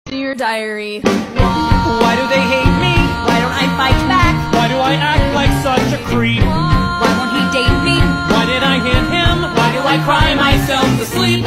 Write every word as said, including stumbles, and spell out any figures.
in your diary. Why do they hate me? Why don't I fight back? Why do I act like such a creep? Why won't he date me? Why did I hit him? Why do I cry myself to sleep?